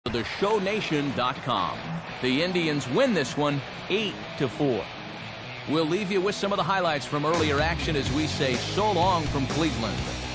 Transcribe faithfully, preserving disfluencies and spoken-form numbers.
the show nation dot com. The Indians win this one eight to four. We'll leave you with some of the highlights from earlier action as we say so long from Cleveland.